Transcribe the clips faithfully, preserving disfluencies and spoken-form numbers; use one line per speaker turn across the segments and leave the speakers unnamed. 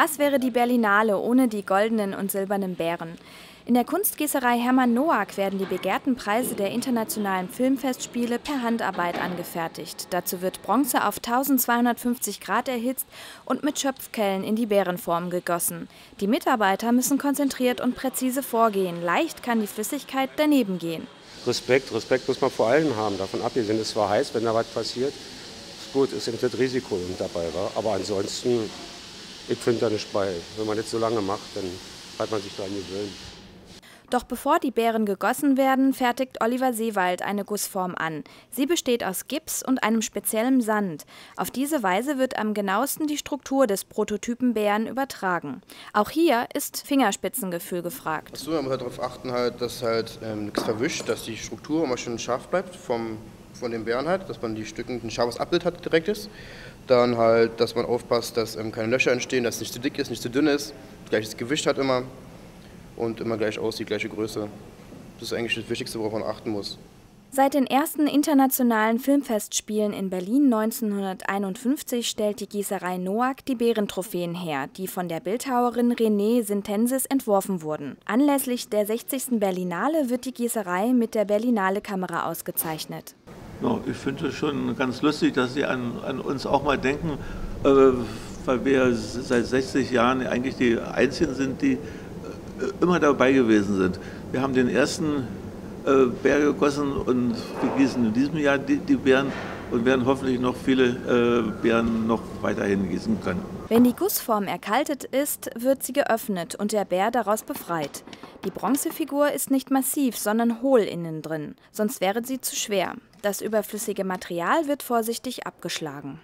Was wäre die Berlinale ohne die goldenen und silbernen Bären? In der Kunstgießerei Hermann Noack werden die begehrten Preise der internationalen Filmfestspiele per Handarbeit angefertigt. Dazu wird Bronze auf eintausendzweihundertfünfzig Grad erhitzt und mit Schöpfkellen in die Bärenform gegossen. Die Mitarbeiter müssen konzentriert und präzise vorgehen. Leicht kann die Flüssigkeit daneben gehen.
Respekt, Respekt muss man vor allem haben. Davon abgesehen, es war heiß, wenn da was passiert. Ist gut, ist eben das Risiko dabei. Wa? Aber ansonsten, ich finde da nicht bei. Wenn man das so lange macht, dann hat man sich daran gewöhnt.
Doch bevor die Bären gegossen werden, fertigt Oliver Seewald eine Gussform an. Sie besteht aus Gips und einem speziellen Sand. Auf diese Weise wird am genauesten die Struktur des Prototypen Bären übertragen. Auch hier ist Fingerspitzengefühl gefragt.
Achso, man muss halt darauf achten, halt, dass halt ähm, nichts verwischt, dass die Struktur immer schön scharf bleibt vom, von den Bären halt, dass man die Stücken ein scharfes Abbild hat direktes. Dann halt, dass man aufpasst, dass ähm, keine Löcher entstehen, dass es nicht zu dick ist, nicht zu dünn ist, gleiches Gewicht hat immer. Und immer gleich aussieht, gleiche Größe. Das ist eigentlich das Wichtigste, worauf man achten muss.
Seit den ersten internationalen Filmfestspielen in Berlin neunzehnhunderteinundfünfzig stellt die Gießerei Noack die Bärentrophäen her, die von der Bildhauerin Renée Sintensis entworfen wurden. Anlässlich der sechzigsten Berlinale wird die Gießerei mit der Berlinale Kamera ausgezeichnet.
Ja, ich finde es schon ganz lustig, dass Sie an, an uns auch mal denken, äh, weil wir seit sechzig Jahren eigentlich die Einzigen sind, die immer dabei gewesen sind. Wir haben den ersten äh, Bär gegossen und wir gießen in diesem Jahr die, die Bären und werden hoffentlich noch viele äh, Bären noch weiterhin gießen können.
Wenn die Gussform erkaltet ist, wird sie geöffnet und der Bär daraus befreit. Die Bronzefigur ist nicht massiv, sondern hohl innen drin, sonst wäre sie zu schwer. Das überflüssige Material wird vorsichtig abgeschlagen.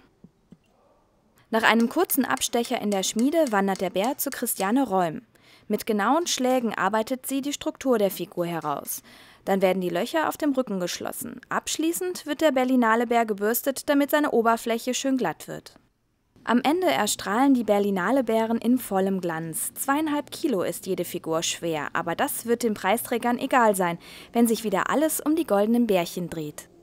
Nach einem kurzen Abstecher in der Schmiede wandert der Bär zu Christiane Räum. Mit genauen Schlägen arbeitet sie die Struktur der Figur heraus. Dann werden die Löcher auf dem Rücken geschlossen. Abschließend wird der Berlinale Bär gebürstet, damit seine Oberfläche schön glatt wird. Am Ende erstrahlen die Berlinale Bären in vollem Glanz. Zweieinhalb Kilo ist jede Figur schwer, aber das wird den Preisträgern egal sein, wenn sich wieder alles um die goldenen Bärchen dreht.